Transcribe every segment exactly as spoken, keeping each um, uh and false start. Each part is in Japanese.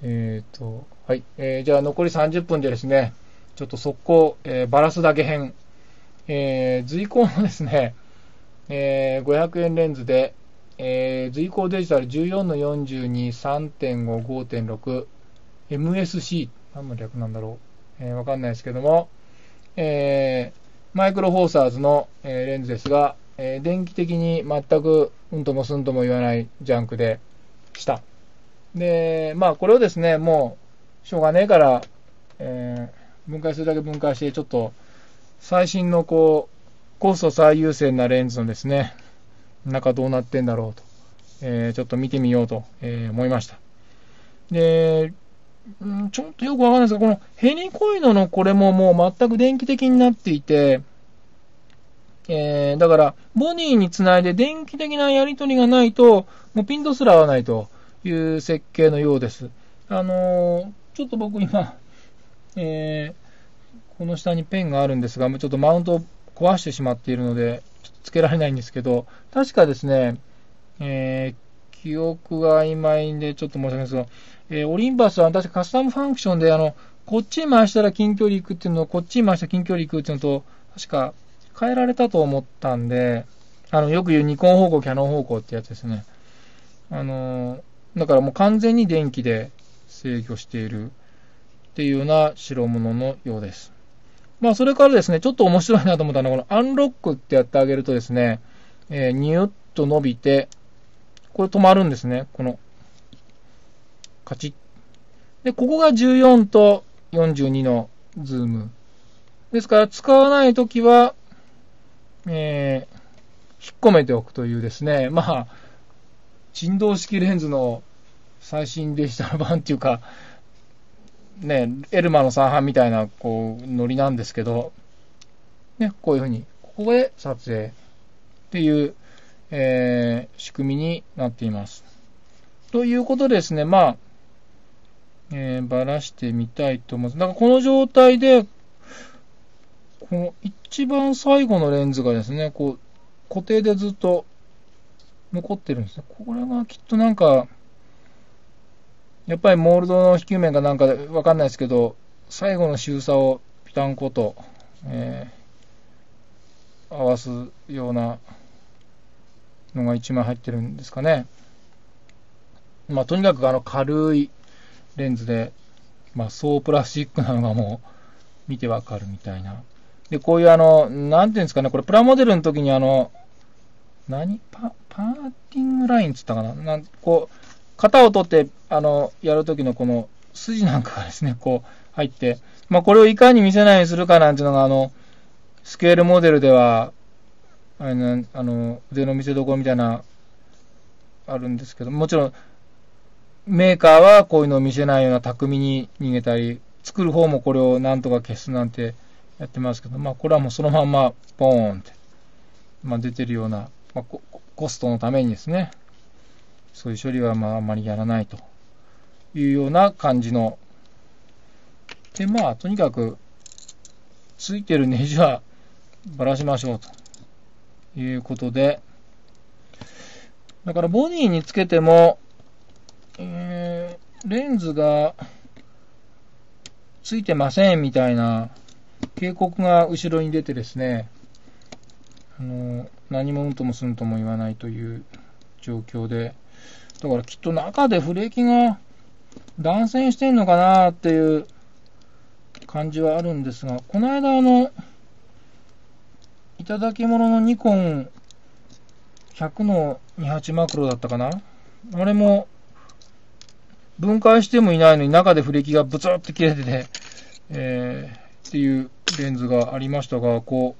えっと、はい。えー、じゃあ残りさんじゅっぷんでですね、ちょっと速攻、えー、バラすだけ編。えー、随行のですね、えー、ごひゃくえんレンズで、えー、随行デジタル じゅうよんのよんじゅうに、さんてんご、ごてんろく、エムエスシー、何の略なんだろう。えー、わかんないですけども、えー、マイクロフォーサーズの、えー、レンズですが、えー、電気的に全くうんともすんとも言わないジャンクでした。で、まあこれをですね、もうしょうがねえから、えー、分解するだけ分解して、ちょっと最新のこう、コスト最優先なレンズのですね、中どうなってんだろうと、えー、ちょっと見てみようと、えー、思いました。で、ちょっとよくわかんないですが、このヘリコイドのこれももう全く電気的になっていて、えー、だから、ボディにつないで電気的なやり取りがないと、もうピントすら合わないという設計のようです。あのー、ちょっと僕今、えー、この下にペンがあるんですが、ちょっとマウントを壊してしまっているので、ちょっとつけられないんですけど、確かですね、えー、記憶が曖昧でちょっと申し訳ないですが、えー、オリンバスは確かカスタムファンクションで、あの、こっちに回したら近距離行くっていうのと、こっちに回したら近距離行くっていうのと、確か変えられたと思ったんで、あの、よく言うニコン方向、キャノン方向ってやつですね。あのー、だからもう完全に電気で制御しているっていうような代物のようです。まあ、それからですね、ちょっと面白いなと思ったのは、このアンロックってやってあげるとですね、えー、ニュッと伸びて、これ止まるんですね。この、カチッ。で、ここがじゅうよんとよんじゅうにのズーム。ですから、使わないときは、えー、引っ込めておくというですね、まあ、振動式レンズの最新デジタル版っていうか、ね、エルマの三半みたいな、こう、ノリなんですけど、ね、こういうふうに、ここで撮影っていう、えー、仕組みになっています。ということでですね、まあ、えー、ばらしてみたいと思います。だからこの状態で、この一番最後のレンズがですね、こう、固定でずっと残ってるんですね。これがきっとなんか、やっぱりモールドの引き面がなんかわかんないですけど、最後の周差をピタンコと、えー、合わすようなのが一枚入ってるんですかね。まあ、とにかくあの軽いレンズで、まあ、総プラスチックなのがもう見てわかるみたいな。で、こういうあの、なんていうんですかね、これプラモデルの時にあの、何パ、パーティングラインつったかななんこう、型を取って、あの、やる時のこの筋なんかがですね、こう入って、まあこれをいかに見せないようにするかなんていうのがあの、スケールモデルでは、あの、あの腕の見せ所みたいな、あるんですけど、もちろん、メーカーはこういうのを見せないような巧みに逃げたり、作る方もこれをなんとか消すなんてやってますけど、まあこれはもうそのまんまポーンって、まあ、出てるような、まあ、コストのためにですね、そういう処理はまああんまりやらないというような感じの。で、まあとにかくついてるネジはばらしましょうということで、だからボディにつけても、えー、レンズがついてませんみたいな警告が後ろに出てですね、あの何もうんともすんとも言わないという状況で、だからきっと中でフレーキが断線してんのかなっていう感じはあるんですが、この間あのいただき物のニコンひゃくのにじゅうはちマクロだったかな、あれも分解してもいないのに中でフレーキがブツッと切れてて、えー、っていうレンズがありましたが、こ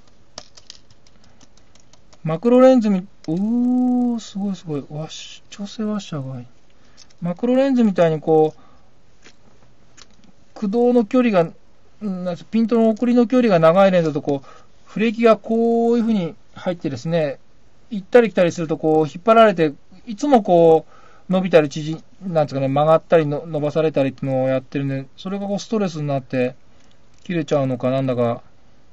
うマクロレンズみ、おー、すごいすごい、ワッシュ、調整ワッシャーがいい。マクロレンズみたいにこう、駆動の距離が、ピントの送りの距離が長いレンズだとこう、フレーキがこういう風に入ってですね、行ったり来たりするとこう、引っ張られて、いつもこう、伸びたり縮、なんですかね、曲がったりの伸ばされたりっていうのをやってるんで、それがこうストレスになって、切れちゃうのかなんだか、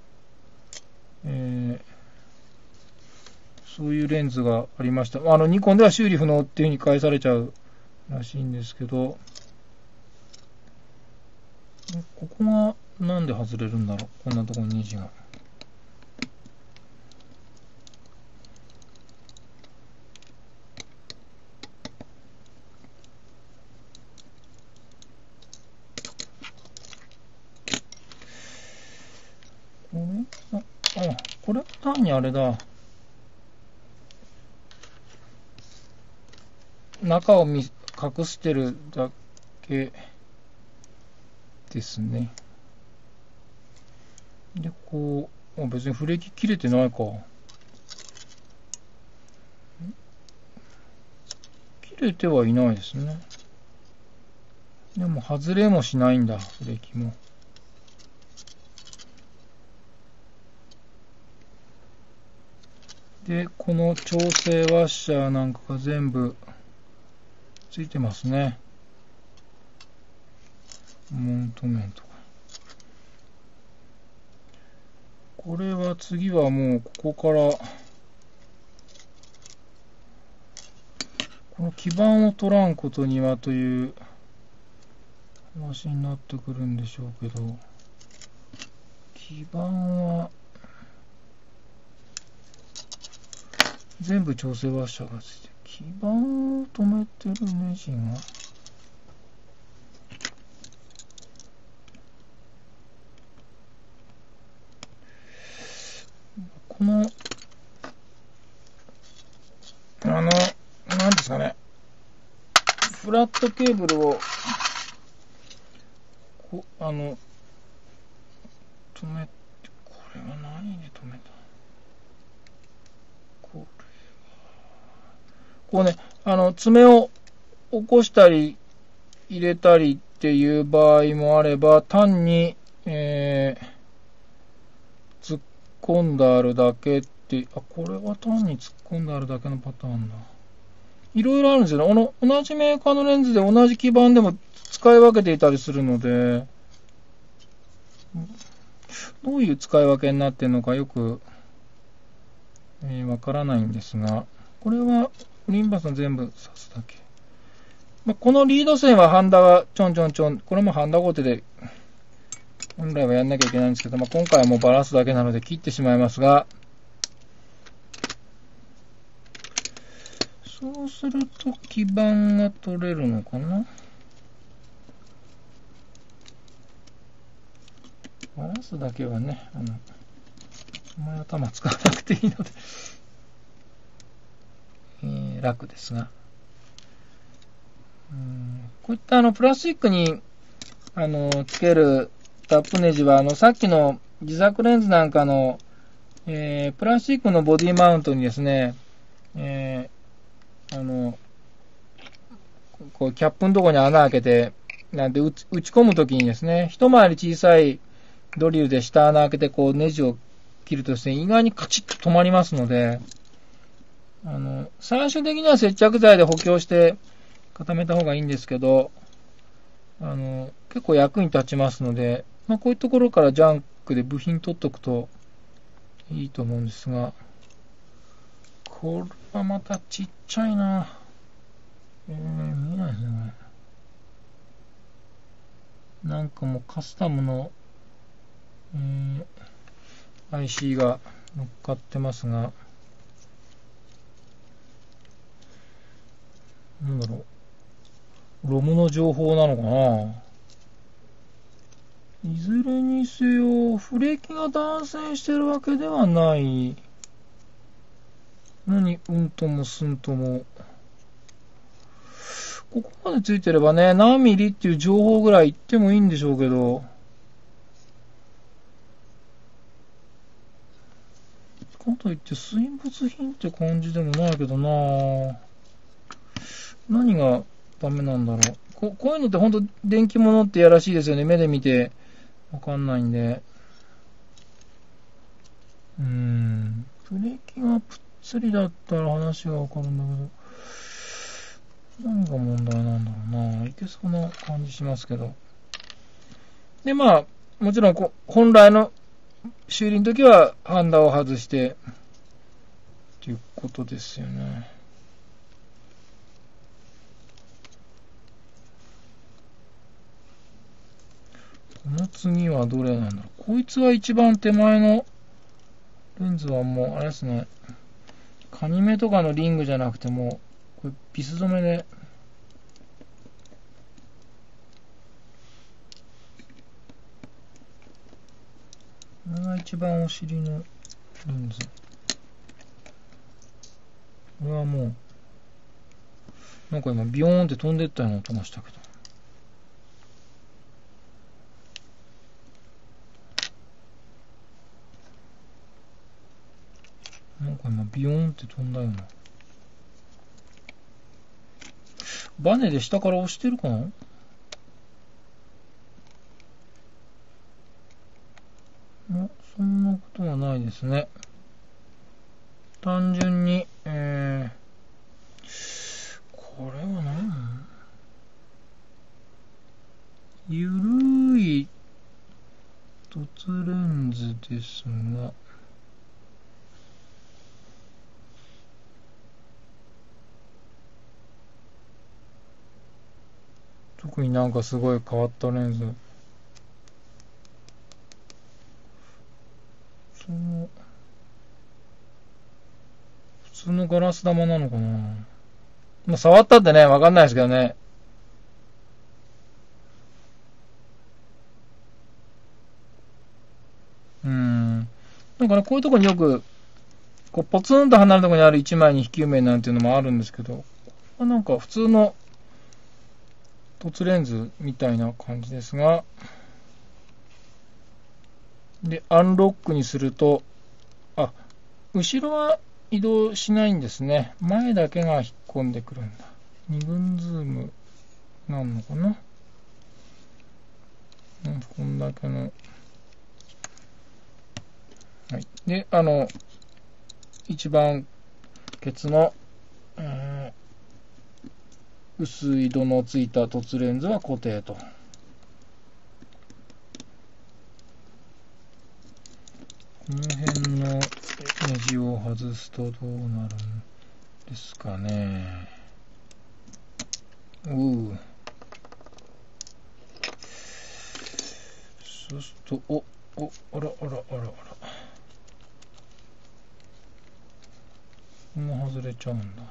えー、そういうレンズがありました。あの、ニコンでは修理不能っていう風に返されちゃうらしいんですけど、 ここがなんで外れるんだろう。こんなところにネジが。これあ、あ、これ単にあれだ。中を見隠してるだけですね。で、こう、あ、別にフレーキ切れてないか。切れてはいないですね。でも外れもしないんだ、フレーキも。で、この調整ワッシャーなんかが全部ついてますね。モント面とか。これは次はもうここから、この基板を取らんことにはという話になってくるんでしょうけど、基板は全部調整ワッシャーがついて、基板を止めてるネジが、この、あの、なんですかね、フラットケーブルを、こあの、止めて、これは何で止めた？これは、こうね、あの、爪を起こしたり、入れたりっていう場合もあれば、単に、えー、突っ込んであるだけって、あ、これは単に突っ込んであるだけのパターンだ。いろいろあるんですよね。あの、同じメーカーのレンズで同じ基板でも使い分けていたりするので、どういう使い分けになっているのかよく、えー、わからないんですが、これはオリンバスの全部刺すだけ。まあ、このリード線はハンダがちょんちょんちょん、これもハンダゴテで本来はやんなきゃいけないんですけど、まあ、今回はもうバラすだけなので切ってしまいますが、そうすると基板が取れるのかな。バラすだけはね、あの、あんまり頭使わなくていいので、えー、楽ですが、うん、こういったあのプラスチックにあのつけるタップネジは、あのさっきの自作レンズなんかの、えー、プラスチックのボディマウントにですね、えー、あのこうキャップのところに穴開けて、なんで打ち込むときにですね、一回り小さいドリルで下穴開けてこうネジを切るとですね、意外にカチッと止まりますので、あの最終的には接着剤で補強して固めた方がいいんですけど、あの結構役に立ちますので、まあ、こういうところからジャンクで部品取っとくといいと思うんですが、これはまたちっちゃいな。えー、見えないですね。なんかもうカスタムの、えー、アイシー が乗っかってますが、なんだろう、ロムの情報なのかな。いずれにせよ、フレーキが断線してるわけではないのに、うんともすんとも。ここまでついてればね、何ミリっていう情報ぐらい言ってもいいんでしょうけど、かといって水没品って感じでもないけどな。何がダメなんだろう。こ, こういうのって本当電気物ってやらしいですよね。目で見てわかんないんで。うーん。ブレーキがぷっつりだったら話がわかるんだけど、何が問題なんだろうな。いけそうな感じしますけど。で、まあ、もちろんこ本来の修理の時はハンダを外してっていうことですよね。 の次はどれなんだろう。こいつは一番手前のレンズはもう、あれですね。カニ目とかのリングじゃなくても、これビス染めで、これが一番お尻のレンズ。これはもう、なんか今ビヨーンって飛んでったような音がしたけど。なんか今ビヨーンって飛んだような。バネで下から押してるかな？そんなことはないですね。単純に、えー、これは何なの？ゆるい凸レンズですが、特になんかすごい変わったレンズ。その普通のガラス玉なのかな。まあ、触ったってね、わかんないですけどね。うーん。だからこういうところによく、こうポツンと離れたところにある一枚に引き埋めなんていうのもあるんですけど、なんか普通の凸レンズみたいな感じですが、で、アンロックにすると、あ、後ろは移動しないんですね。前だけが引っ込んでくるんだ。二分ズームなんのかな。うん、こんだけの。はい。で、あの、一番ケツの、えー、薄い度のついた凸レンズは固定と。この辺のネジを外すとどうなるんですかね。うう。そうすると、お、お、あらあらあらあら。こんな外れちゃうんだ。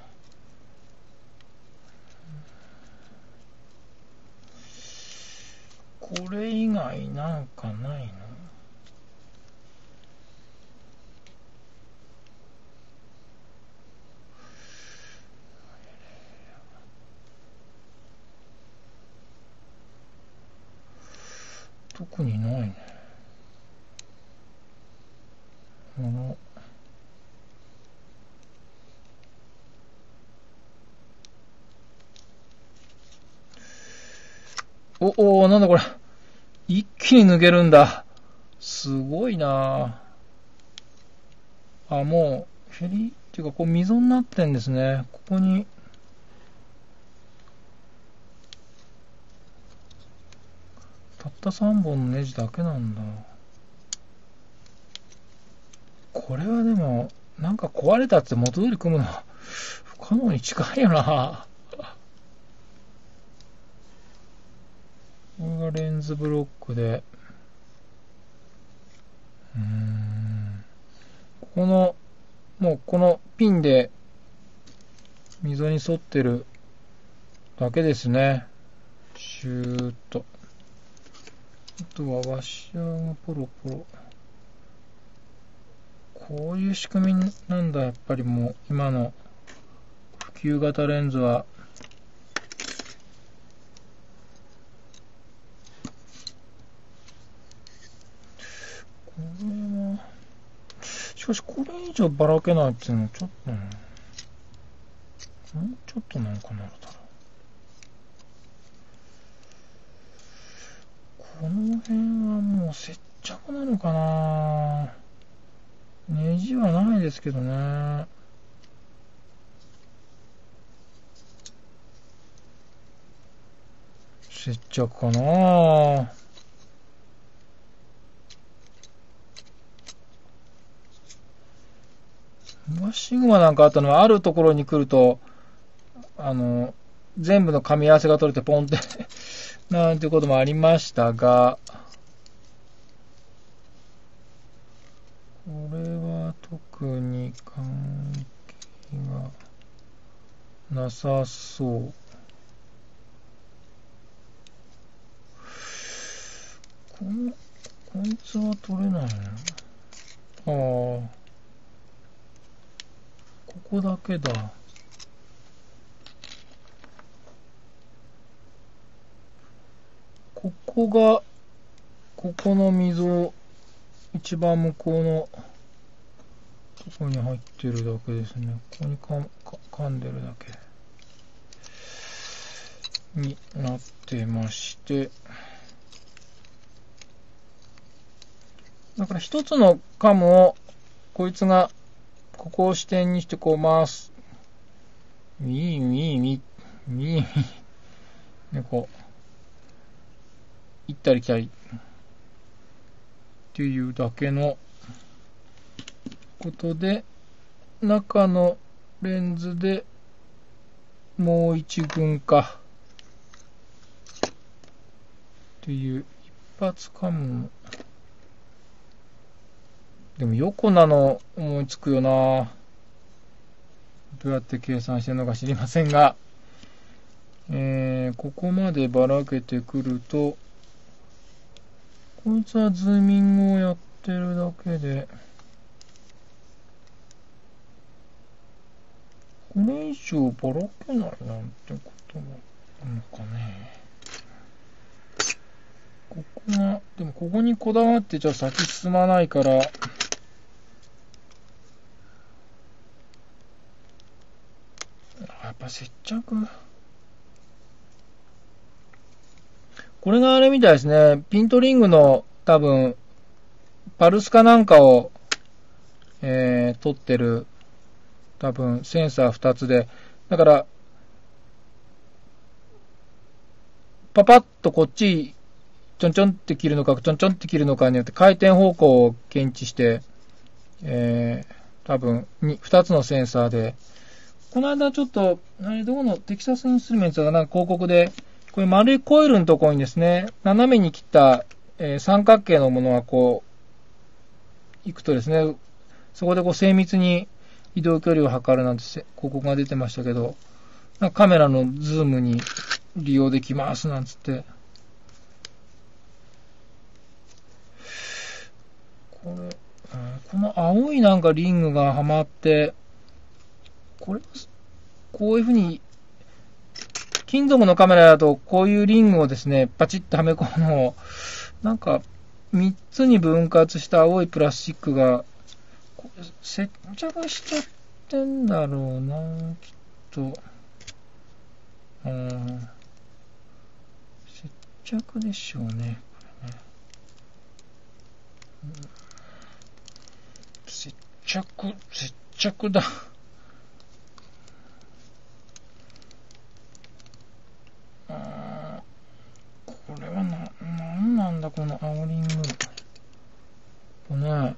これ以外なんかないの？特にないね。あのお、おー、なんだこれ。一気に抜けるんだ。すごいなぁ。あ、もう、フェリーっていうか、こう溝になってんですね。ここに、たったさんぼんのネジだけなんだ。これはでも、なんか壊れたって元通り組むのは不可能に近いよな。これがレンズブロックで、うーん、ここの、もうこのピンで溝に沿ってるだけですね。シューッと。あとはワッシャーがポロポロ。こういう仕組みなんだ、やっぱりもう今の普及型レンズは。これは、しかしこれ以上ばらけないっていうのはちょっとね、もうちょっとなんかなるだろう。この辺はもう接着なのかな。ネジはないですけどね。接着かな。シグマなんかあったのは、あるところに来ると、あの、全部の噛み合わせが取れてポンってなんていうこともありましたが、 特に関係がなさそう。この、こいつは取れないの？ああ。ここだけだ。ここが、ここの溝、一番向こうのとこに入ってるだけですね。ここにかか噛んでるだけになってまして、だから一つのカムをこいつがここを支点にしてこう回す。ミーミーミーミーでこう行ったり来たりっていうだけのことで、中のレンズでもう一群かっていう一発カム。でもよくなの思いつくよな。どうやって計算してるのか知りませんが、えー、ここまでばらけてくると、こいつはズーミングをやってるだけで、これ以上ばらけないなんてこともあるのかね。ここが、でもここにこだわってじゃあ先進まないから、やっぱ接着。これがあれみたいですね。ピントリングの多分、パルスかなんかを、えー、撮ってる、多分、センサーふたつで。だから、パパッとこっち、ちょんちょんって切るのか、ちょんちょんって切るのかによって回転方向を検知して、えー、多分に、ふたつのセンサーで、この間ちょっと、あれどこのテキサスインストゥルメンツがなんか広告で、これ丸いコイルのところにですね、斜めに切った、えー、三角形のものがこう、行くとですね、そこでこう精密に移動距離を測るなんて広告が出てましたけど、なんかカメラのズームに利用できますなんつって。これ、この青いなんかリングがはまって、これ、こういうふうに、金属のカメラだとこういうリングをですね、パチッとはめ込むのを、なんかみっつに分割した青いプラスチックが、接着しちゃってんだろうな、きっと。うん、接着でしょうね、これね。うん、接着、接着だ。これはな、なんなんだこの青リング。これね。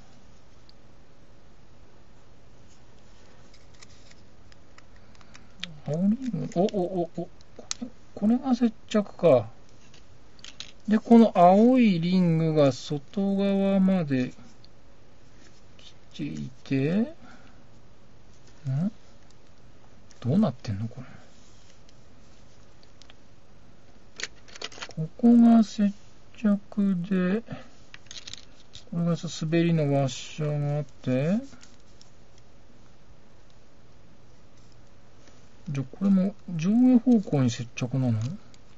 青リング、お、お、お、お、これが接着か。で、この青いリングが外側まで来ていて、ん？どうなってんのこれ。ここが接着で、これが滑りのワッシャーがあって、じゃあこれも上下方向に接着なの？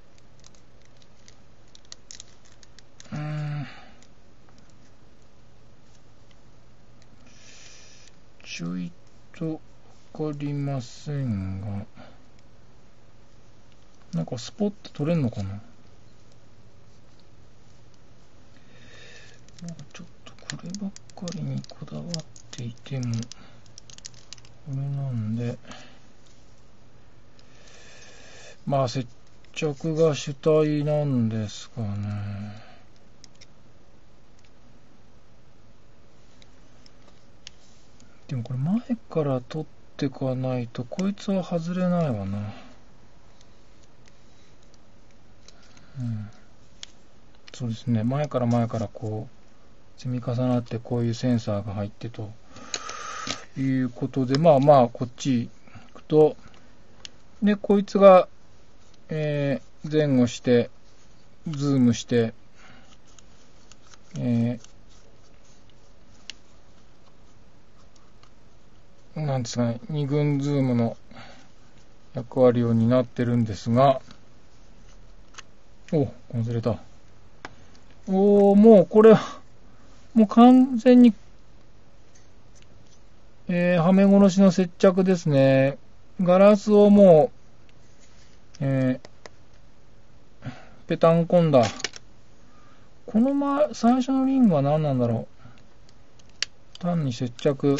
うーん。ちょいとわかりませんが、なんかスポット取れんのかな？ちょっとこればっかりにこだわっていても、これなんで、まあ接着が主体なんですかね。でもこれ前から取ってかないとこいつは外れないわな。うん。そうですね。前から前からこう積み重なってこういうセンサーが入ってということで、まあまあ、こっち行くと、で、こいつが、えー、前後して、ズームして、えー、なんですかね、二群ズームの役割を担ってるんですが、お、外れた。おー、もうこれ、もう完全に、えー、はめ殺しの接着ですね。ガラスをもう、えー、ペタンコンだ。このま、最初のリングは何なんだろう。単に接着。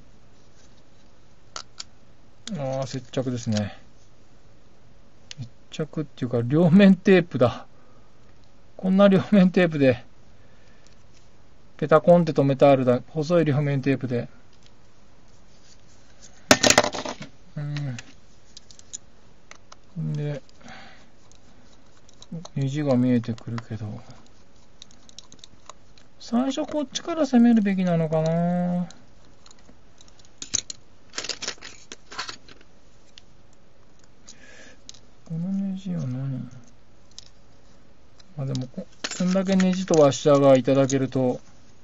ああ、接着ですね。接着っていうか、両面テープだ。こんな両面テープで、ペタコンって止めてあるだ、細い両面テープで。うん。で、ネジが見えてくるけど、最初こっちから攻めるべきなのかな。このネジは何？まあでもこ、こんだけネジとワッシャーがいただけると、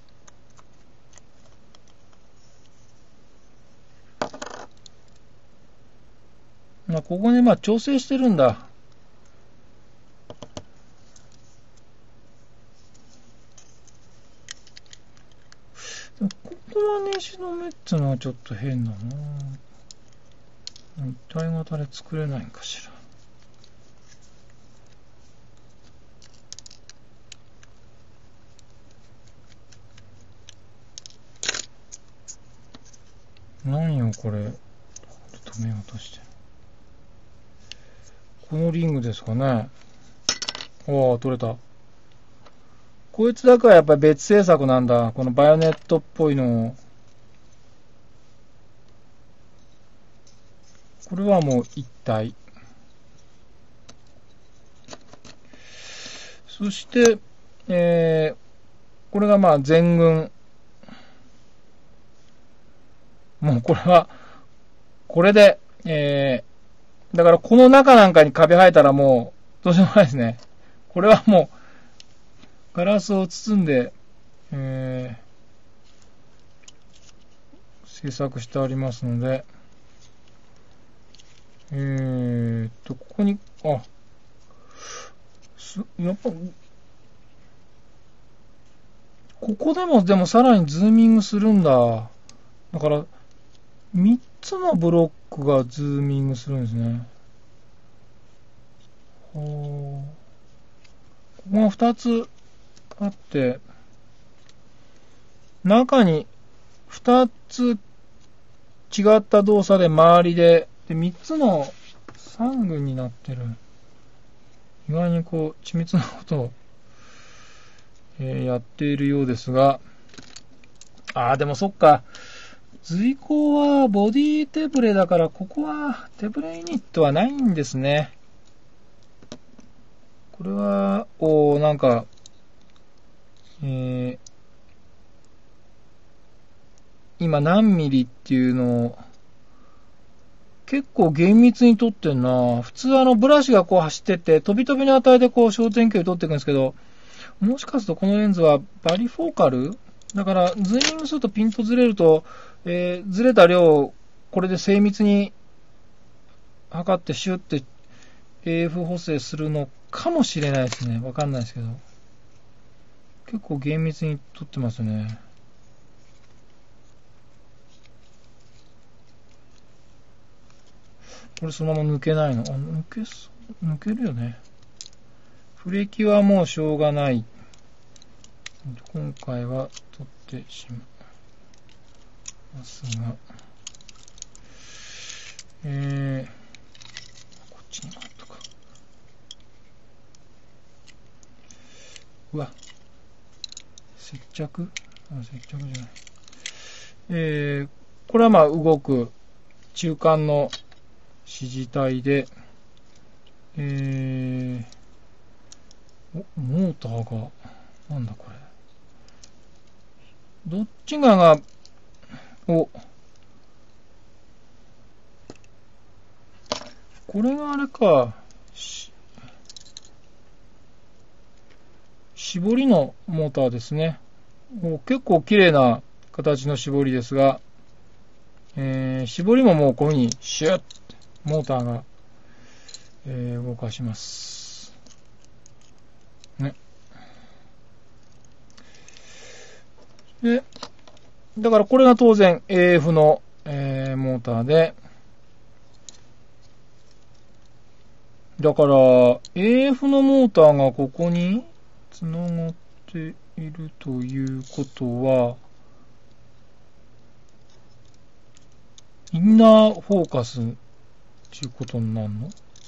まあここでまあ調整してるんだ。でもここはネジの目ってのはちょっと変だな。一体型で作れないんかしら。何よこれ。止めようとして。このリングですかね。おー、取れた。こいつだけはやっぱり別製作なんだ。このバイオネットっぽいのを。これはもう一体。そして、えー、これがまあ全群。もうこれは、これで、えー、だからこの中なんかにカビ生えたらもう、どうしようもないですね。これはもう、ガラスを包んで、えー、制作してありますので、えーっと、ここに、あ、す、やっぱ、ここでもでもさらにズーミングするんだ。だから、みっつのブロックがズーミングするんですね。ほう。ここがふたつあって、中にふたつ違った動作で周りで、でみっつのさん群になってる。意外にこう、緻密なことを、えー、やっているようですが、あーでもそっか、随行はボディ手ブレだから、ここは手ブレユニットはないんですね。これは、おー、なんか、えー、今何ミリっていうのを、結構厳密に撮ってんな。普通あのブラシがこう走ってって、飛び飛びの値でこう焦点距離撮っていくんですけど、もしかするとこのレンズはバリフォーカルだから、ズーミングするとピントずれると、えー、ずれた量をこれで精密に測ってシュッて エーエフ 補正するのかもしれないですね。わかんないですけど。結構厳密に撮ってますね。これそのまま抜けないの？あ、抜けそう、抜けるよね。フレキはもうしょうがない。今回は取ってしまいますが、えー、こっちにもあったか。うわ、接着？あ、接着じゃない。えー、これはまあ動く中間の指示体で、えー、お、モーターが、なんだこれ。どっちがが、お、 これがあれか、絞りのモーターですね。もう結構綺麗な形の絞りですが、えー、絞りももうこういう風にシュッモーターが、えー、動かします。ね。で、だからこれが当然 エーエフ の、えー、モーターで、だから エーエフ のモーターがここにつながっているということは、インナーフォーカスっていうことになるの？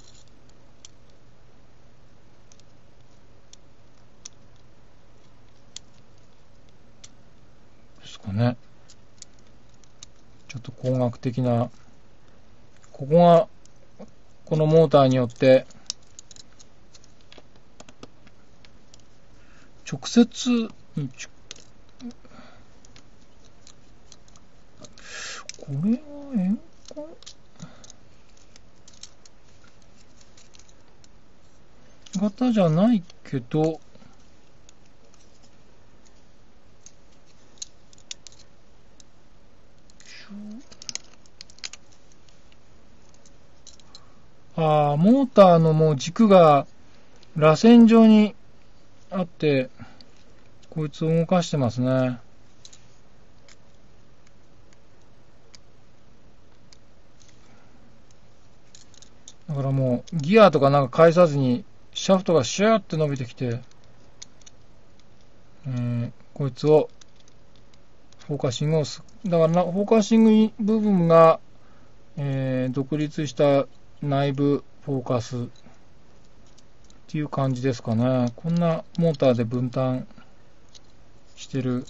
ですかね。ちょっと工学的な、ここが、このモーターによって、直接に、これは円環型じゃないけど、ああ、モーターのもう軸が螺旋状にあって、こいつを動かしてますね。だからもうギアとかなんか返さずにシャフトがシューって伸びてきて、えー、こいつをフォーカシングをす、だからなフォーカシング部分が、えー、独立した内部フォーカスっていう感じですかね。こんなモーターで分担してる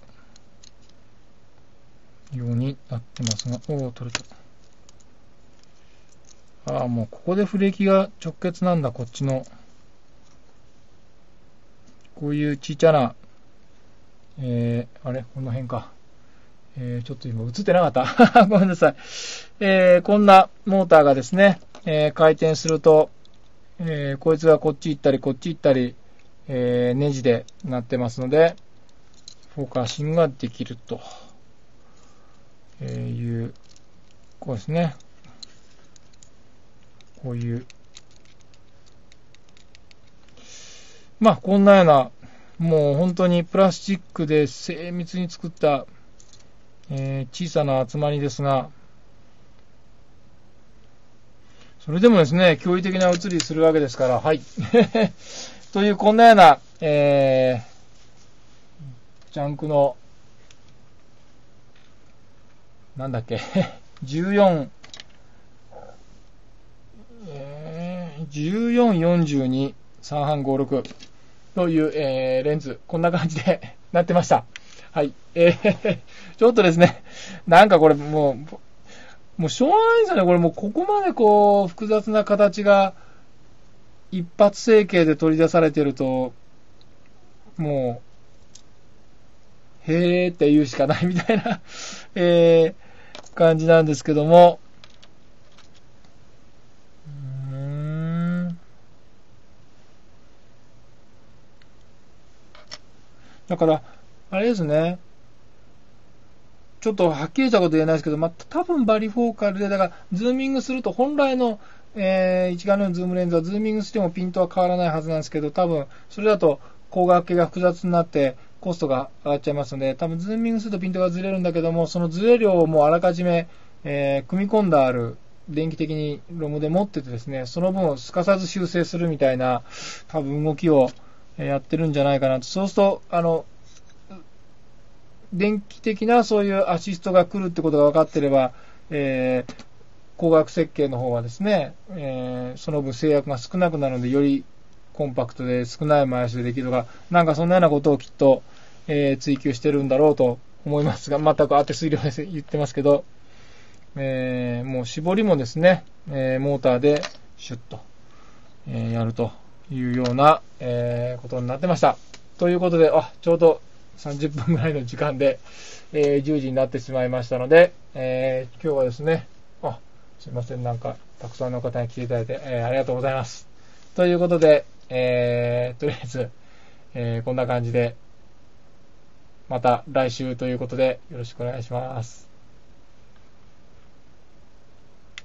ようになってますが、おお、取れた。ああ、もうここでブレーキが直結なんだ、こっちの。こういうちっちゃな、えー、あれこの辺か。えー、ちょっと今映ってなかった。ごめんなさい。えー、こんなモーターがですね、えー、回転すると、えー、こいつがこっち行ったり、こっち行ったり、えー、ネジでなってますので、フォーカシングができると、えー、いう、こうですね。こういう。まあ、こんなような、もう本当にプラスチックで精密に作った、えー、小さな集まりですが、それでもですね、驚異的な映りするわけですから、はい。という、こんなような、えー、ジャンクの、なんだっけ、じゅうよん、えー、じゅうよん、よんじゅうに、さん半ごろくという、えー、レンズ、こんな感じでなってました。はい。えー、ちょっとですね、なんかこれもう、もうしょうがないんですよね。これもうここまでこう、複雑な形が一発成形で取り出されてると、もう、へーって言うしかないみたいな、えー、感じなんですけども、うーん。だから、あれですね。ちょっとはっきりしたこと言えないですけど、まあ、多分バリフォーカルで、だからズーミングすると本来の、えー、一眼のズームレンズはズーミングしてもピントは変わらないはずなんですけど、多分それだと光学系が複雑になってコストが上がっちゃいますので、多分ズーミングするとピントがずれるんだけども、そのずれ量をもうあらかじめ、えー、組み込んである電気的にロムで持っててですね、その分をすかさず修正するみたいな多分動きをやってるんじゃないかなと。そうすると、あの、電気的なそういうアシストが来るってことが分かっていれば、えー、光学設計の方はですね、えー、その分制約が少なくなるので、よりコンパクトで少ない枚数でできるとか、なんかそんなようなことをきっと、えー、追求してるんだろうと思いますが、全く当て数量で言ってますけど、えー、もう絞りもですね、えー、モーターでシュッと、えー、やるというような、えー、ことになってました。ということで、あ、ちょうどさんじゅっぷんぐらいの時間で、えー、じゅうじになってしまいましたので、えー、今日はですね、あ、 すいません、なんか、たくさんの方に来ていただいて、えー、ありがとうございます。ということで、えー、とりあえず、えー、こんな感じで、また来週ということで、よろしくお願いします。